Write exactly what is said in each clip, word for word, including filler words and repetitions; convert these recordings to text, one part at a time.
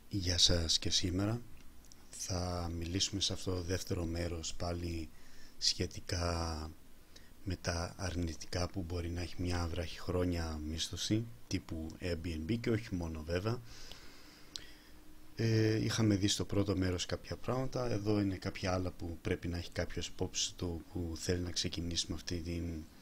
Γεια σας, και σήμερα θα μιλήσουμε σε αυτό το δεύτερο μέρος πάλι σχετικά με τα αρνητικά που μπορεί να έχει μια βραχυχρόνια μίσθωση τύπου Airbnb, και όχι μόνο βέβαια. ε, Είχαμε δει στο πρώτο μέρος κάποια πράγματα, εδώ είναι κάποια άλλα που πρέπει να έχει κάποιος υπόψη του που θέλει να ξεκινήσει με αυτή την,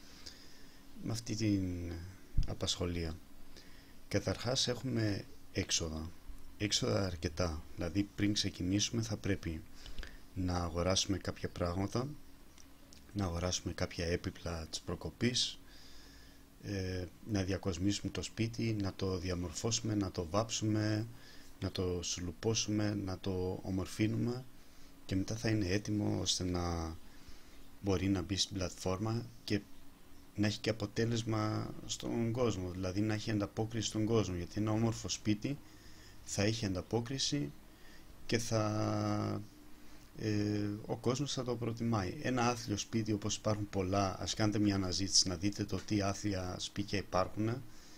με αυτή την απασχολία. Καταρχάς έχουμε έξοδα έξοδα αρκετά, δηλαδή πριν ξεκινήσουμε θα πρέπει να αγοράσουμε κάποια πράγματα, να αγοράσουμε κάποια έπιπλα της προκοπής, ε, να διακοσμήσουμε το σπίτι, να το διαμορφώσουμε, να το βάψουμε, να το σουλουπώσουμε, να το ομορφύνουμε, και μετά θα είναι έτοιμο ώστε να μπορεί να μπει στην πλατφόρμα και να έχει και αποτέλεσμα στον κόσμο, δηλαδή να έχει ανταπόκριση στον κόσμο, γιατί ένα όμορφο σπίτι θα έχει ανταπόκριση και θα, ε, ο κόσμος θα το προτιμάει. Ένα άθλιο σπίτι, όπως υπάρχουν πολλά, ας κάνετε μια αναζήτηση να δείτε το τι άθλια σπίτια υπάρχουν,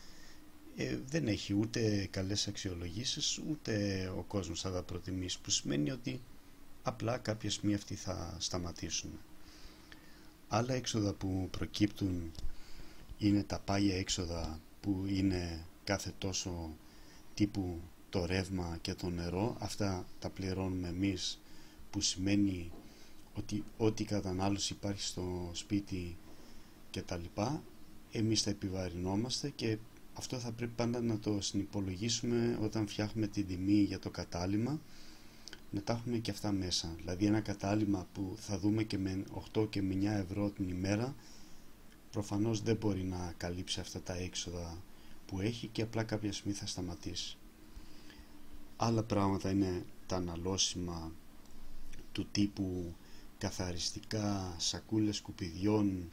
ε, δεν έχει ούτε καλές αξιολογήσεις, ούτε ο κόσμος θα τα προτιμήσει, που σημαίνει ότι απλά κάποια στιγμή αυτοί θα σταματήσουν. Άλλα έξοδα που προκύπτουν είναι τα πάγια έξοδα, που είναι κάθε τόσο, τύπου το ρεύμα και το νερό. Αυτά τα πληρώνουμε εμείς, που σημαίνει ότι ό,τι κατανάλωση υπάρχει στο σπίτι και τα λοιπά, εμείς θα επιβαρυνόμαστε, και αυτό θα πρέπει πάντα να το συνυπολογίσουμε όταν φτιάχνουμε την τιμή για το κατάλημα, να τα έχουμε και αυτά μέσα. Δηλαδή ένα κατάλημα που θα δούμε και με οκτώ και με εννιά ευρώ την ημέρα, προφανώς δεν μπορεί να καλύψει αυτά τα έξοδα που έχει, και απλά κάποια στιγμή θα σταματήσει. Άλλα πράγματα είναι τα αναλώσιμα του τύπου καθαριστικά, σακούλες σκουπιδιών,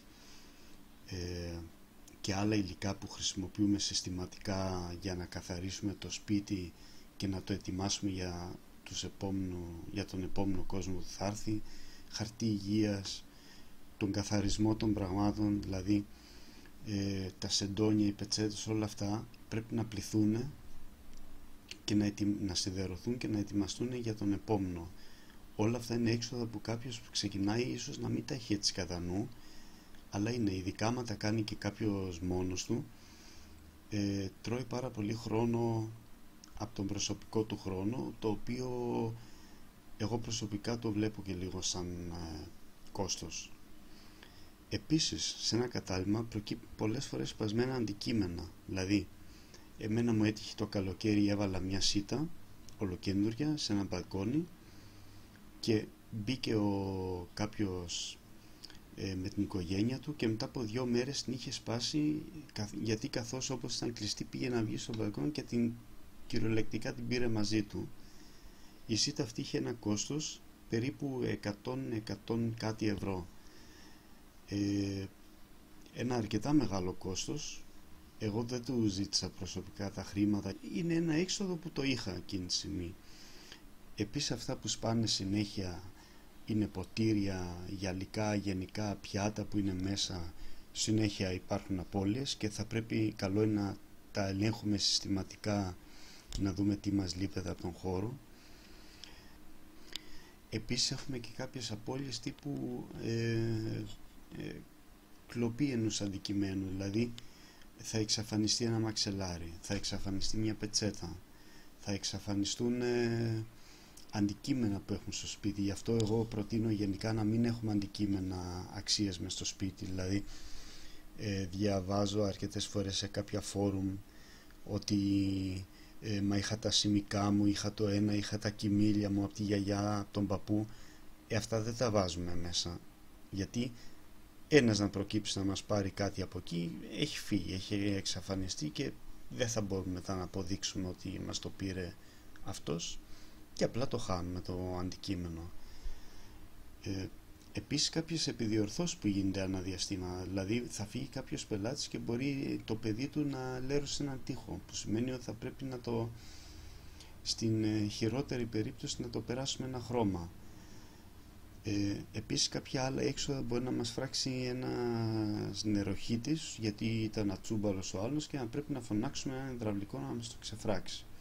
ε, και άλλα υλικά που χρησιμοποιούμε συστηματικά για να καθαρίσουμε το σπίτι και να το ετοιμάσουμε για, τους επόμενο, για τον επόμενο κόσμο που θα έρθει. Χαρτί υγείας, τον καθαρισμό των πραγμάτων, δηλαδή ε, τα σεντόνια, οι πετσέτες, όλα αυτά πρέπει να πληθούν και να, ετοι... να σιδερωθούν και να ετοιμαστούν για τον επόμενο. Όλα αυτά είναι έξοδα που κάποιος που ξεκινάει ίσως να μην τα έχει έτσι κατά νου, αλλά είναι, ειδικά άμα τα κάνει και κάποιος μόνος του, ε, τρώει πάρα πολύ χρόνο από τον προσωπικό του χρόνο, το οποίο εγώ προσωπικά το βλέπω και λίγο σαν ε, κόστος. Επίσης, σε ένα κατάλημα προκύπτουν πολλές φορές σπασμένα αντικείμενα, δηλαδή εμένα μου έτυχε το καλοκαίρι, έβαλα μια σίτα ολοκένουργια σε ένα μπαλκόνι, και μπήκε ο κάποιος ε, με την οικογένεια του, και μετά από δύο μέρες την είχε σπάσει, γιατί καθώς όπως ήταν κλειστή πήγε να βγει στο μπαλκόνι και την κυριολεκτικά την πήρε μαζί του. Η σίτα αυτή είχε ένα κόστος περίπου εκατό κάτι ευρώ, ε, ένα αρκετά μεγάλο κόστος. Εγώ δεν του ζήτησα προσωπικά τα χρήματα, είναι ένα έξοδο που το είχα εκείνη τη στιγμή. Επίσης αυτά που σπάνε συνέχεια είναι ποτήρια, γυαλικά, γενικά πιάτα που είναι μέσα, συνέχεια υπάρχουν απώλειες, και θα πρέπει, καλό είναι να τα ελέγχουμε συστηματικά, να δούμε τι μας λείπεται από τον χώρο. Επίσης έχουμε και κάποιες απώλειες τύπου ε, ε, κλοπή ενός αντικειμένου, δηλαδή θα εξαφανιστεί ένα μαξελάρι, θα εξαφανιστεί μια πετσέτα, θα εξαφανιστούν ε, αντικείμενα που έχουμε στο σπίτι. Γι' αυτό εγώ προτείνω γενικά να μην έχουμε αντικείμενα αξίες μες στο σπίτι. Δηλαδή ε, διαβάζω αρκετές φορές σε κάποια φόρουμ ότι ε, μα είχα τα σημικά μου, είχα το ένα, είχα τα κοιμήλια μου από τη γιαγιά, από τον παππού. ε, αυτά δεν τα βάζουμε μέσα, γιατί ένας να προκύψει να μας πάρει κάτι από εκεί, έχει φύγει, έχει εξαφανιστεί, και δεν θα μπορούμε μετά να αποδείξουμε ότι μας το πήρε αυτός, και απλά το χάνουμε το αντικείμενο. Ε, επίσης κάποιες επιδιορθώσεις που γίνεται ανά διαστήμα, δηλαδή θα φύγει κάποιος πελάτης και μπορεί το παιδί του να λέρωσε έναν τοίχο, που σημαίνει ότι θα πρέπει να το, στην ε, χειρότερη περίπτωση, να το περάσουμε ένα χρώμα. Ε, επίσης κάποια άλλα έξοδα μπορεί να μας φράξει ένας νεροχύτης, γιατί ήταν ατσούμπαλος ο άλλος, και να πρέπει να φωνάξουμε έναν υδραυλικό να μας το ξεφράξει.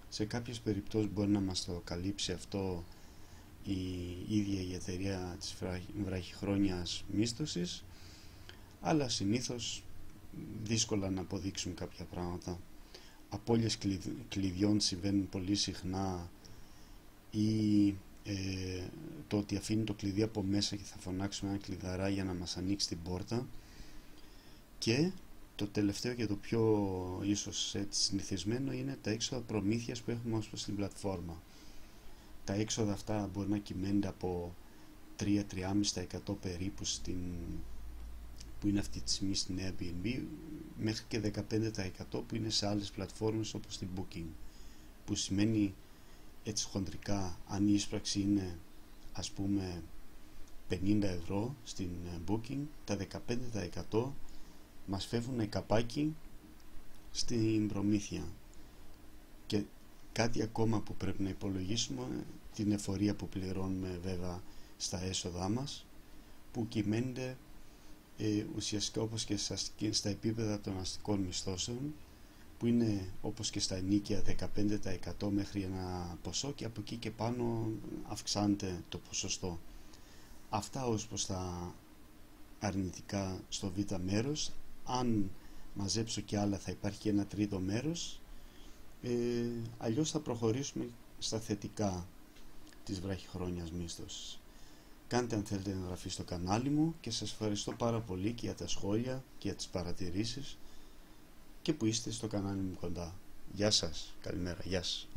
Σε κάποιες περιπτώσεις μπορεί να μας το καλύψει αυτό η ίδια η εταιρεία της βραχυχρόνιας μίσθωσης, αλλά συνήθως δύσκολα να αποδείξουν κάποια πράγματα. Απώλειες κλειδιών συμβαίνουν πολύ συχνά, ή ε, το ότι αφήνει το κλειδί από μέσα και θα φωνάξουμε ένα κλειδαρά για να μας ανοίξει την πόρτα. Και το τελευταίο και το πιο ίσως έτσι συνηθισμένο είναι τα έξοδα προμήθειας που έχουμε ως προς την πλατφόρμα. Τα έξοδα αυτά μπορεί να κυμαίνονται από τρία με τρία κόμμα πέντε τοις εκατό περίπου στην, που είναι αυτή τη στιγμή στην Airbnb, μέχρι και δεκαπέντε τοις εκατό που είναι σε άλλες πλατφόρμες όπως την Booking, που σημαίνει έτσι χοντρικά, αν η είσπραξη είναι ας πούμε πενήντα ευρώ στην Booking, τα δεκαπέντε τοις εκατό μας φεύγουν καπάκι στην προμήθεια. Και κάτι ακόμα που πρέπει να υπολογίσουμε, την εφορία που πληρώνουμε βέβαια στα έσοδά μας, που κυμαίνεται ε, ουσιαστικά όπως και στα επίπεδα των αστικών μισθώσεων, που είναι όπως και στα ενίκια δεκαπέντε τοις εκατό μέχρι ένα ποσό, και από εκεί και πάνω αυξάνεται το ποσοστό. Αυτά ως προς τα αρνητικά στο β μέρος. Αν μαζέψω και άλλα θα υπάρχει και ένα τρίτο μέρος, ε, αλλιώς θα προχωρήσουμε στα θετικά της βραχυχρόνιας μίσθωσης. Κάντε αν θέλετε εγγραφή στο κανάλι μου και σας ευχαριστώ πάρα πολύ και για τα σχόλια και για τις παρατηρήσεις και που είστε στο κανάλι μου κοντά. Γεια σας, καλημέρα, γεια σας.